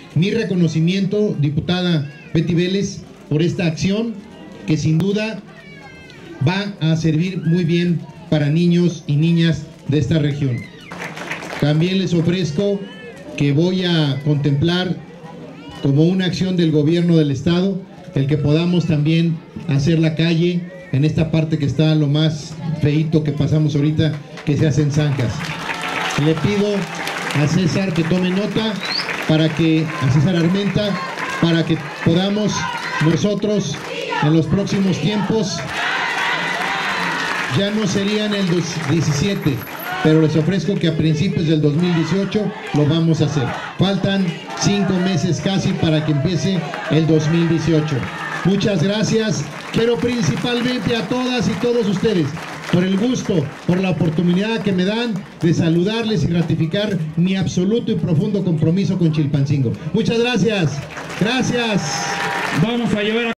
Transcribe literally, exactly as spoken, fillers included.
mi reconocimiento, diputada Betty Vélez, por esta acción que sin duda va a servir muy bien para niños y niñas de esta región. También les ofrezco que voy a contemplar como una acción del gobierno del estado el que podamos también hacer la calle en esta parte que está lo más feíto que pasamos ahorita, que se hacen zanjas. Le pido a César que tome nota para que, a César Armenta, para que podamos nosotros en los próximos tiempos, ya no sería en el diecisiete, pero les ofrezco que a principios del dos mil dieciocho lo vamos a hacer. Faltan cinco meses casi para que empiece el dos mil dieciocho. Muchas gracias, pero principalmente a todas y todos ustedes por el gusto, por la oportunidad que me dan de saludarles y ratificar mi absoluto y profundo compromiso con Chilpancingo. Muchas gracias. Gracias. Vamos a llevar a